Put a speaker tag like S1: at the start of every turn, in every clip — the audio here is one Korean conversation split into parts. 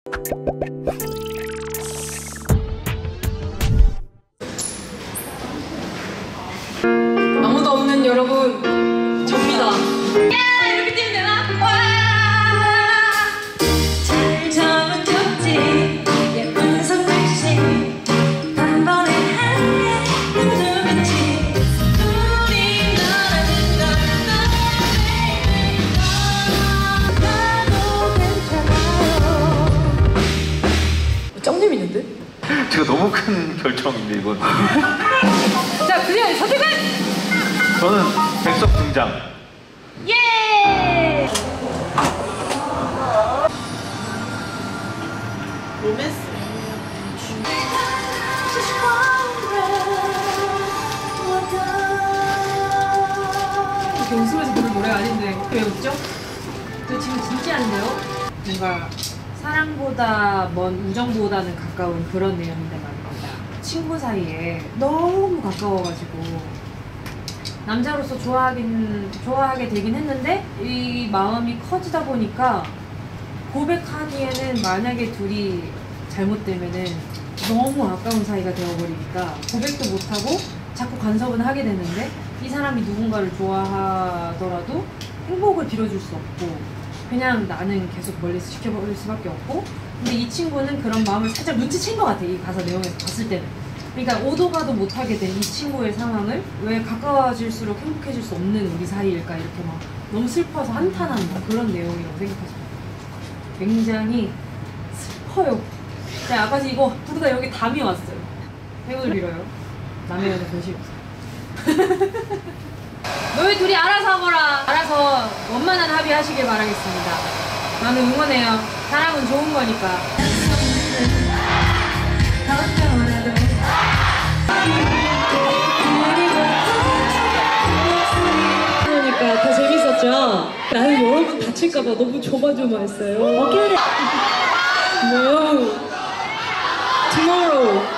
S1: 아무도 없는 여러분, 접니다. 야, 이렇게 뛰면 되나? 와! 잘 잡아줬지, 예쁜 손글씨. 단번에 하얘 눈빛이 우리나라는 나도 괜찮아요. 짱 재밌는데?
S2: 제가 너무 큰 결정인데 이건.
S1: 자, 그냥 선택은?
S2: 저는 백석 등장.
S1: 예!
S3: 로맨스.
S1: 이렇게 웃으면서 부를 노래가 아닌데 왜 웃죠? 저 지금 진짜 하는데요? 뭔가 사랑보다 먼 우정보다는 가까운 그런 내용인데 말입니다. 친구 사이에 너무 가까워가지고 남자로서 좋아하게 되긴 했는데 이 마음이 커지다 보니까 고백하기에는 만약에 둘이 잘못되면은 너무 아까운 사이가 되어버리니까 고백도 못하고 자꾸 간섭은 하게 되는데 이 사람이 누군가를 좋아하더라도 행복을 빌어줄 수 없고 그냥 나는 계속 멀리서 지켜버릴 수밖에 없고 근데 이 친구는 그런 마음을 살짝 눈치챈 것 같아. 이 가사 내용에서 봤을 때는. 그러니까 오도 가도 못하게 된 이 친구의 상황을 왜 가까워질수록 행복해질 수 없는 우리 사이일까 이렇게 막 너무 슬퍼서 한탄하는 그런 내용이라고 생각하시면 굉장히 슬퍼요. 제가 아까 이거 부르다 여기 담이 왔어요. 행운을 빌어요. 남의 연애 관심 없어요. 너희 둘이 알아서 하거라. 알아서 원만한 합의하시길 바라겠습니다. 나는 응원해요. 사랑은 좋은 거니까. 그러니까 더 재밌었죠? 나는 여러분 다칠까봐 너무 조마조마했어요. 오케이. No. Tomorrow.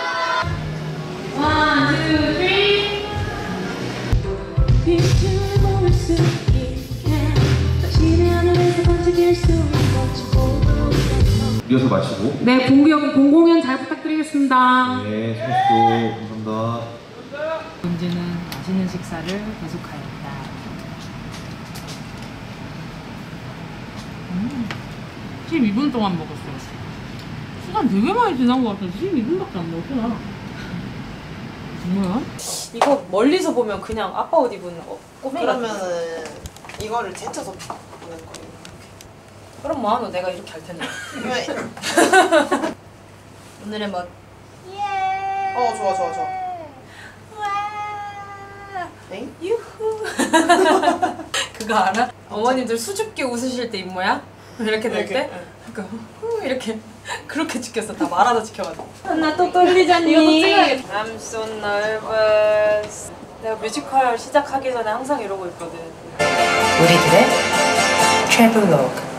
S1: 1, 2, 3. 빛을 모을 수 있게 당신의 하늘에서 번지길 수
S2: 리허설 마치고.
S1: 네, 본공연 잘 부탁드리겠습니다.
S2: 네, 수고하십시오. 감사합니다.
S1: 이제는 맛있는 식사를 계속하였다. 12분 동안 먹었어요. 시간 되게 많이 지난 것 같아요. 12분밖에 안 먹었구나. 뭐야? 이거 멀리서 보면 그냥 아빠 옷 입은 꼬맹이 같아.
S3: 그러면은 이거를 제쳐서 보는 거예요.
S1: 그럼 뭐하노? 내가 이렇게 할 텐데.
S3: 왜?
S1: 오늘의 멋.
S3: 좋아. 엥?
S1: 유후. 그거 알아? 어머님들 수줍게 웃으실 때 입모양? 이렇게 될 때? 그러니까 후 이렇게 그렇게 지켰어. 다 말아서 지켜가지고. 나 또 떨리잖니. 이것도 찍어야겠다. I'm so nervous. 내가 뮤지컬 시작하기 전에 항상 이러고 있거든.
S4: 우리들의 트래블로그.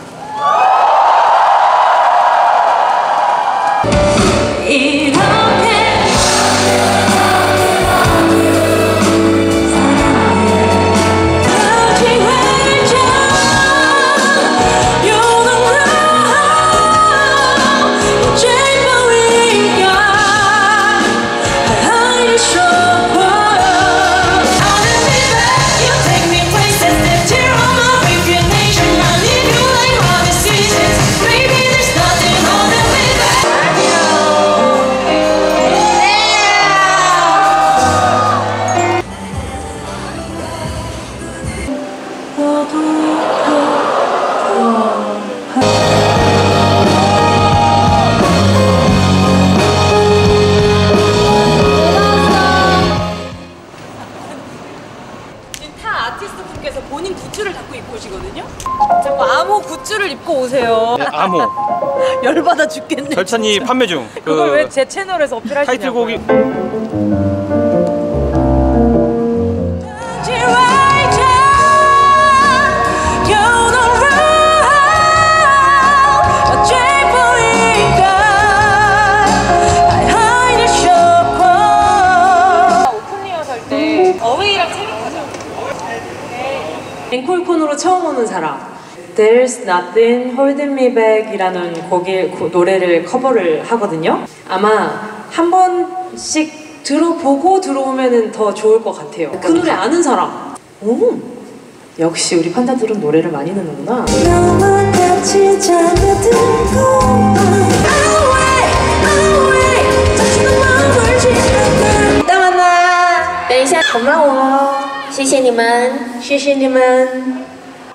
S1: 본인 굿즈를 자꾸 입고 오시거든요? 자꾸 암호 굿즈를 입고 오세요.
S5: 네, 암호.
S1: 열받아 죽겠네.
S5: 절찬이
S1: 진짜.
S5: 판매 중.
S1: 그걸 왜 제 채널에서 어필하시냐고.
S5: 타이틀곡이
S1: 앵콜콘으로 처음 오는 사람. There's Nothing Holding Me Back이라는 노래를 커버를 하거든요. 아마 한 번씩 들어보고 들어오면 더 좋을 것 같아요. 그 노래 아는 사람? 오, 역시 우리 판다들은 노래를 많이 듣는구나.
S5: 너와 같이 잠들고
S1: 이따 만나.
S5: 等一下，好慢哦，谢谢你们，
S1: 谢谢你们。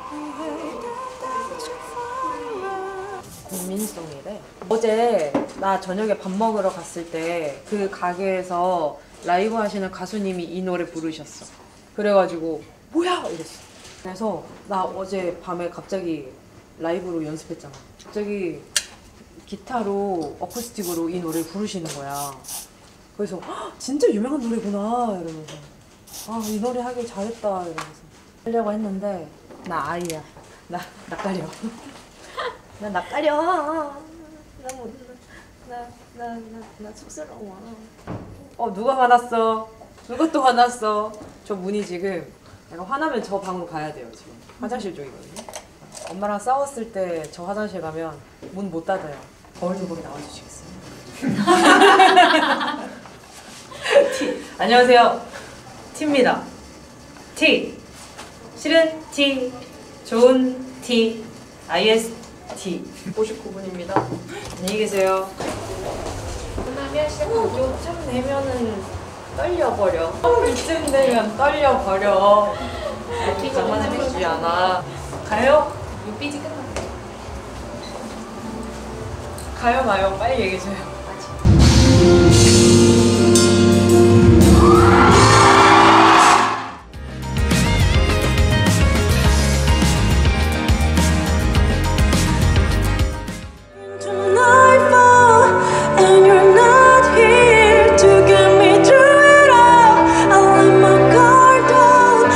S1: 국민송이래. 어제 나 저녁에 밥 먹으러 갔을 때 그 가게에서 라이브 하시는 가수님이 이 노래 부르셨어. 그래가지고 뭐야 이랬어. 그래서 나 어제 밤에 갑자기 라이브로 연습했잖아. 갑자기 기타로 어쿠스틱으로 이 노래를 부르시는 거야. 그래서 헉, 진짜 유명한 노래구나 이러면서 아 이 노래 하길 잘했다 이러면서 하려고 했는데 나 아이야. 나 낯가려. 나 낯가려. 나 쑥스러워. 누가 화났어? 누가 또 화났어? 저 문이 지금 내가 화나면 저 방으로 가야 돼요. 지금 화장실 쪽이거든요. 엄마랑 싸웠을 때 저 화장실 가면 문 못 닫아요. 거울도 보게 나와주시겠어요? T. 안녕하세요. T입니다. T. 싫은 T. 좋은 T. IST. 59분입니다. 안녕히 계세요. 요쯤 되면은 떨려버려. 이쯤 되면 떨려버려. 장난을 해주지 않아. 가요? 삐지 끝나. 가요 마요 빨리 얘기해줘요.
S5: and you're not here to get me through it all. I let my guard down.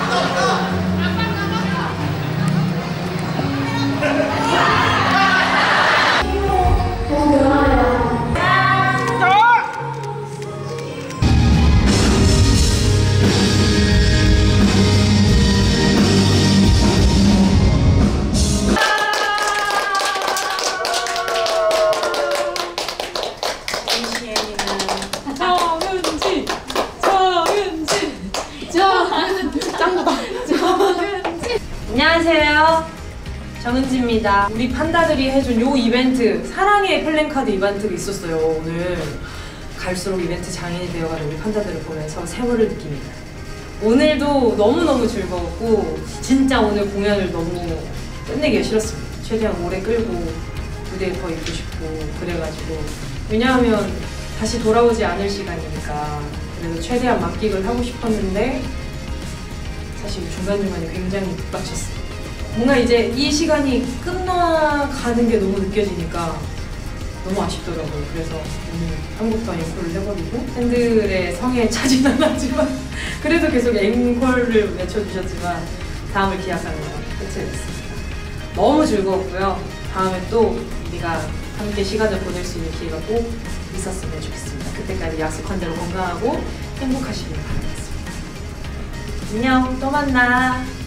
S1: 안녕하세요. 정은지입니다. 우리 판다들이 해준 요 이벤트, 사랑의 플랜카드 이벤트가 있었어요. 오늘 갈수록 이벤트 장인이 되어가는 우리 판다들을 보면서 세월을 느낍니다. 오늘도 너무너무 즐거웠고 진짜 오늘 공연을 너무 끝내기가 싫었습니다. 최대한 오래 끌고 무대에 더 있고 싶고 그래가지고 왜냐하면 다시 돌아오지 않을 시간이니까 그래서 최대한 만끽을 하고 싶었는데 사실 중간중간에 굉장히 빡쳤어요. 뭔가 이제 이 시간이 끝나가는 게 너무 느껴지니까 너무 아쉽더라고요. 그래서 오늘 한국도 앵콜을 해버리고 팬들의 성에 차진 않았지만 그래도 계속 앵콜을 외쳐주셨지만 다음을 기약하는 건 끝을 냈습니다. 너무 즐거웠고요. 다음에 또 우리가 함께 시간을 보낼 수 있는 기회가 꼭 있었으면 좋겠습니다. 그때까지 약속한 대로 건강하고 행복하시길 바라겠습니다. 안녕, 또 만나.